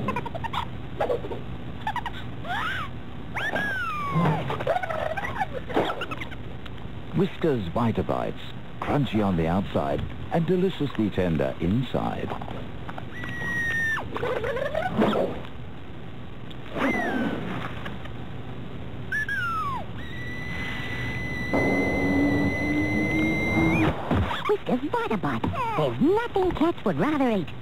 Whiskas Vita-Bites, crunchy on the outside and deliciously tender inside. Whiskas Vita-Bites. There's nothing cats would rather eat.